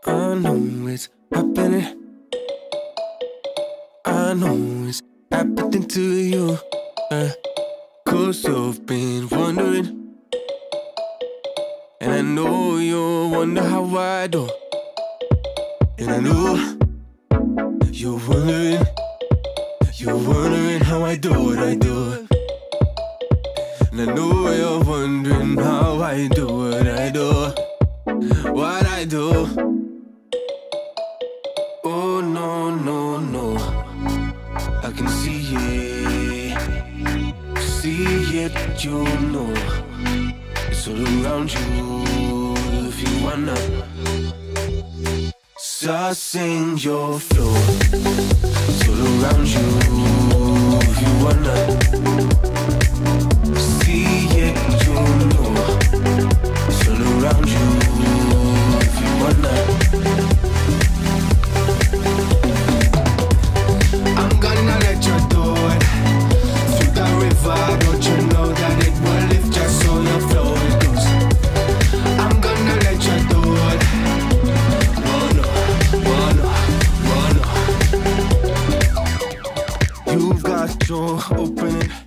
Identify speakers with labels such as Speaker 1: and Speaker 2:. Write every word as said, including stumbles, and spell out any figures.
Speaker 1: I know it's happening. I know it's happening to you. uh, Cause you've been wondering, and I know you wonder how I do. And I know you're wondering, you're wondering how I do what I do. And I know you're wondering how I do what I do, what I do. Oh no, no, no, I can see it, see it, you know. It's all around you if you wanna. So sing your flow. It's all around you if you wanna. See it, you know. It's all around you if you wanna. I'm gonna let you do it through the river. Don't you know that it will lift just so you flow it goes. I'm gonna let you do it. Oh no, oh no, oh no. You've got your opening.